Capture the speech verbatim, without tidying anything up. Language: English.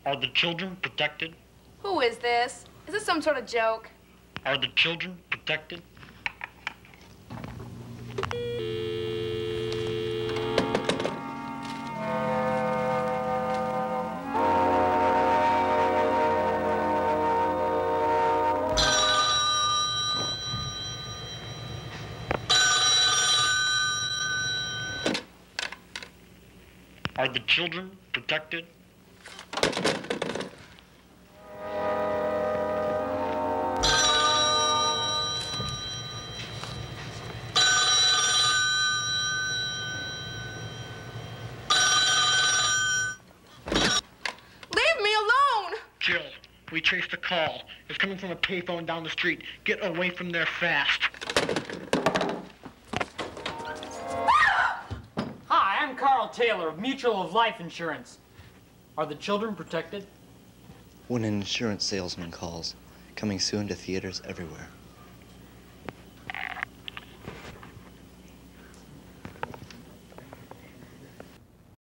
Are the children protected? Who is this? Is this some sort of joke? Are the children protected? Are the children protected? Leave me alone! Jill, we traced the call. It's coming from a payphone down the street. Get away from there fast. Hi, I'm Carl Taylor of Mutual of Life Insurance. Are the children protected? When an insurance salesman calls, coming soon to theaters everywhere.